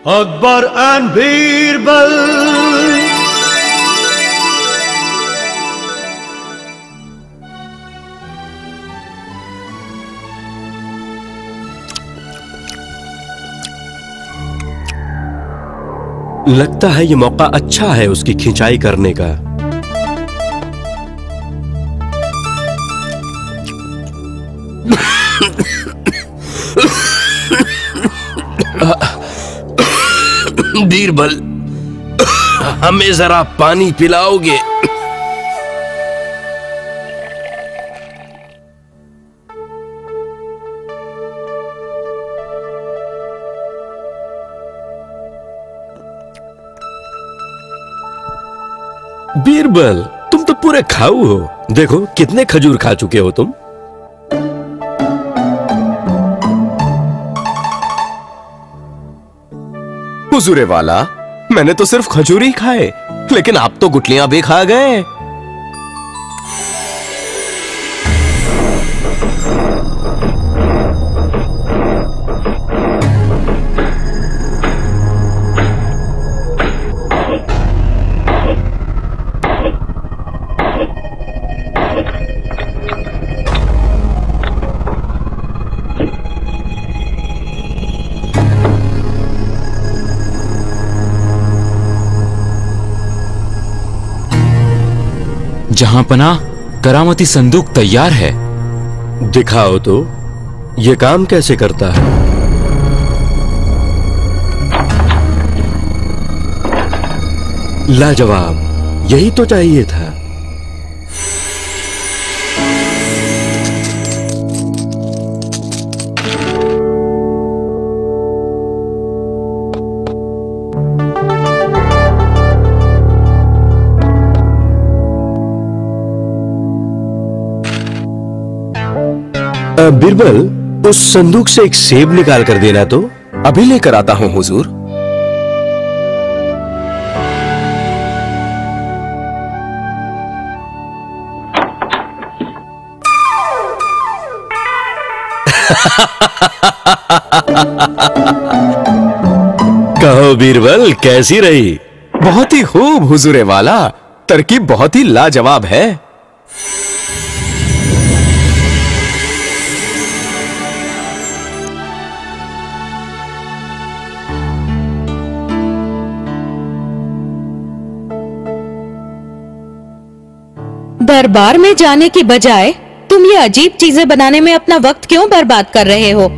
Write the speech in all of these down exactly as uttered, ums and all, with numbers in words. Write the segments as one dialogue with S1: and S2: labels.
S1: Akbar and Birbal.
S2: लगता है ये मौका अच्छा है उसकी खिंचाई करने का। बीरबल, हमें जरा पानी पिलाओगे? बीरबल, तुम तो पूरे खाऊ हो। देखो कितने खजूर खा चुके हो तुम।
S3: हुजूरे वाला, मैंने तो सिर्फ खजूर ही खाए, लेकिन आप तो गुटलियां भी खा गए।
S4: जहां पना करामती संदूक तैयार है।
S2: दिखाओ तो ये काम कैसे करता है। लाजवाब, यही तो चाहिए था। बीरबल, उस संदूक से एक सेब निकाल कर देना तो।
S3: अभी लेकर आता हूं हुजूर।
S2: कहो बीरबल, कैसी रही?
S3: बहुत ही खूब हुजूरे वाला, तरकीब बहुत ही लाजवाब है।
S5: दरबार में जाने की बजाय तुम ये अजीब चीजें बनाने में अपना वक्त क्यों बर्बाद कर रहे हो?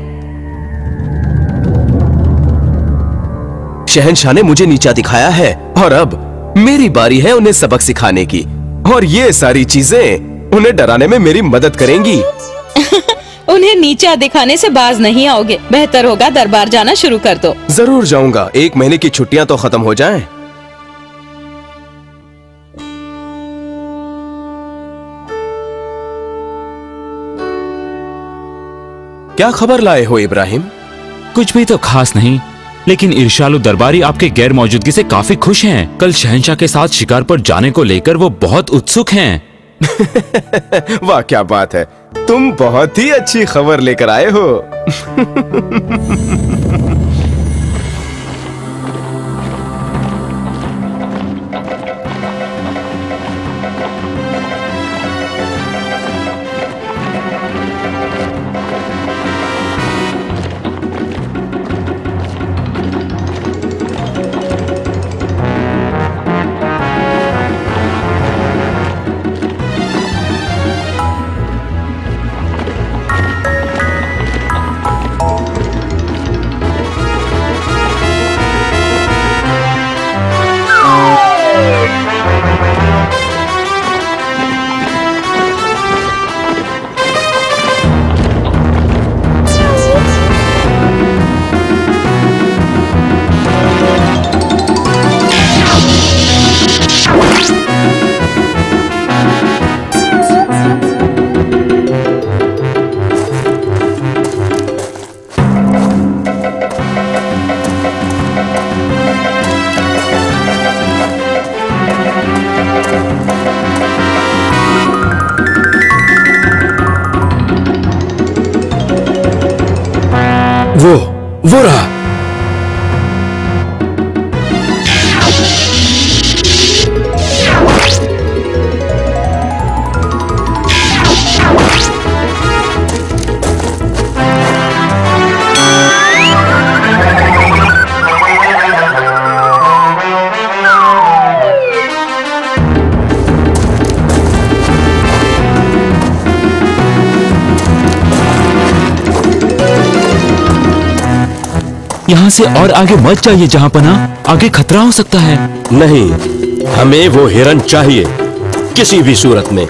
S3: शहंशाह ने मुझे नीचा दिखाया है और अब मेरी बारी है उन्हें सबक सिखाने की, और ये सारी चीजें उन्हें डराने में मेरी मदद करेंगी।
S5: उन्हें नीचा दिखाने से बाज नहीं आओगे। बेहतर होगा दरबार जाना शुरू कर दो।
S3: जरूर जाऊंगा, एक महीने की छुट्टियां तो खत्म हो जाएं। क्या खबर लाए हो इब्राहिम?
S4: कुछ भी तो खास नहीं, लेकिन इरशालु दरबारी आपके गैर मौजूदगी से काफी खुश हैं। कल शहंशाह के साथ शिकार पर जाने को लेकर वो बहुत उत्सुक हैं।
S3: वाह, क्या बात है, तुम बहुत ही अच्छी खबर लेकर आए हो।
S2: वो वो रहा।
S4: यहाँ से और आगे मत जाइए जहाँ पनाह, आगे खतरा हो सकता है।
S2: नहीं, हमें वो हिरन चाहिए किसी भी सूरत में।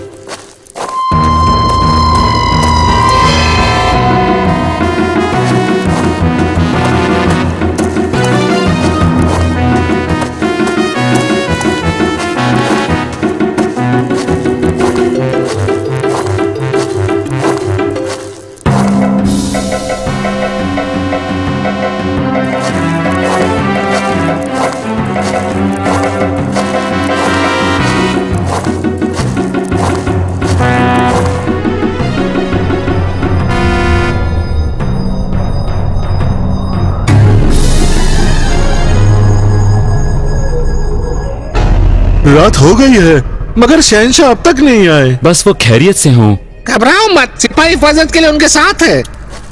S1: रात हो गई है मगर शहंशाह अब तक नहीं आए।
S4: बस वो खैरियत से हों।
S6: घबराओ मत, सिपाही हिफाजत के लिए उनके साथ है।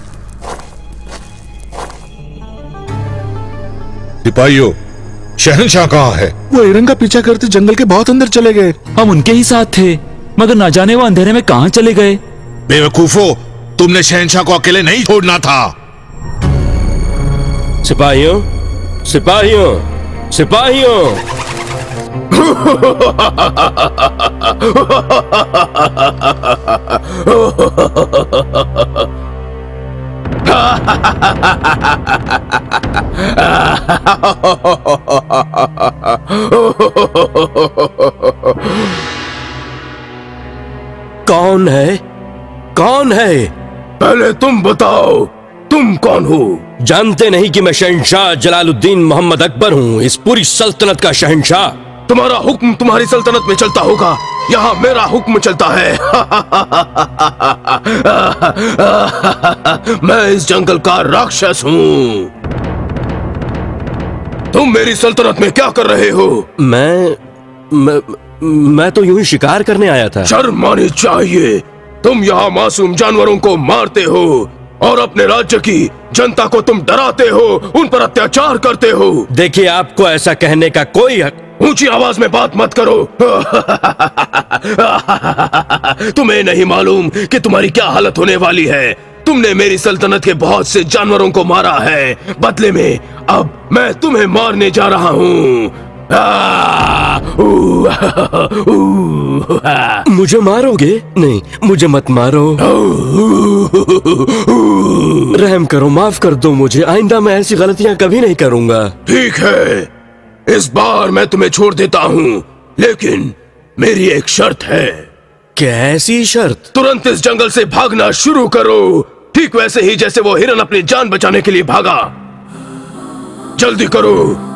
S1: सिपाहियों, शहंशाह कहाँ है? वो हिरन का पीछा करते जंगल के बहुत अंदर चले गए।
S4: हम उनके ही साथ थे, मगर ना जाने वो अंधेरे में कहाँ चले गए।
S1: बेवकूफो, तुमने शहंशाह को अकेले नहीं छोड़ना था।
S2: सिपाहियों, सिपाहियों, सिपाहियों। कौन है? कौन है?
S3: पहले तुम बताओ, तुम कौन हो?
S2: जानते नहीं कि मैं शहंशाह जलालुद्दीन मोहम्मद अकबर हूँ, इस पूरी सल्तनत का शहंशाह।
S3: तुम्हारा हुक्म तुम्हारी सल्तनत में चलता होगा, यहाँ मेरा हुक्म चलता है। मैं इस जंगल का राक्षस हूँ। तुम मेरी सल्तनत में क्या कर रहे हो?
S2: मैं मैं, मैं तो यूं ही शिकार करने आया था।
S3: शर्म आनी चाहिए, तुम यहाँ मासूम जानवरों को मारते हो और अपने राज्य की जनता को तुम डराते हो, उन पर अत्याचार करते हो।
S2: देखिए, आपको ऐसा कहने का कोई हक।
S3: ऊंची आवाज में बात मत करो। तुम्हें नहीं मालूम कि तुम्हारी क्या हालत होने वाली है। तुमने मेरी सल्तनत के बहुत से जानवरों को मारा है, बदले में अब मैं तुम्हें मारने जा रहा हूँ।
S2: मुझे मारोगे? नहीं, मुझे मत मारो। रहम करो, माफ कर दो मुझे। आइंदा मैं ऐसी गलतियां कभी नहीं करूंगा।
S3: ठीक है, इस बार मैं तुम्हें छोड़ देता हूँ, लेकिन मेरी एक शर्त है।
S2: कैसी शर्त?
S3: तुरंत इस जंगल से भागना शुरू करो, ठीक वैसे ही जैसे वो हिरन अपनी जान बचाने के लिए भागा। जल्दी करो।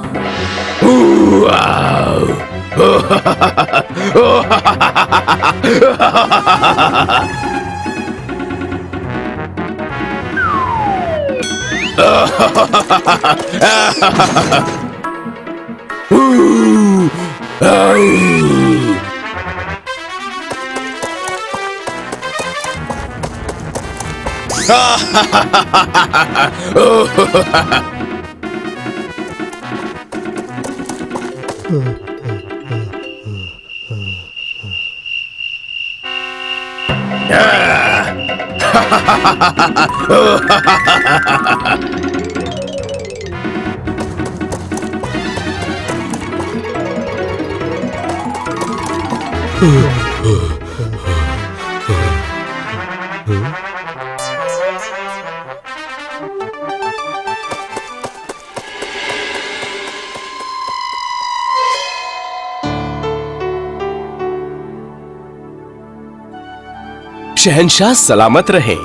S3: शहंशाह सलामत रहे।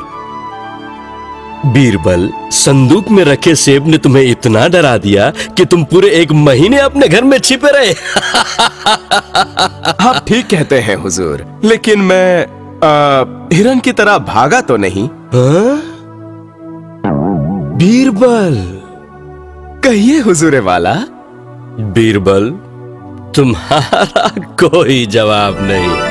S2: बीरबल, संदूक में रखे सेब ने तुम्हें इतना डरा दिया कि तुम पूरे एक महीने अपने घर में छिपे रहे।
S3: आप ठीक कहते हैं हुजूर, लेकिन मैं आ, हिरन की तरह भागा तो नहीं।
S2: हाँ? बीरबल,
S7: कहिए हुजूर वाला।
S2: बीरबल, तुम्हारा कोई जवाब नहीं।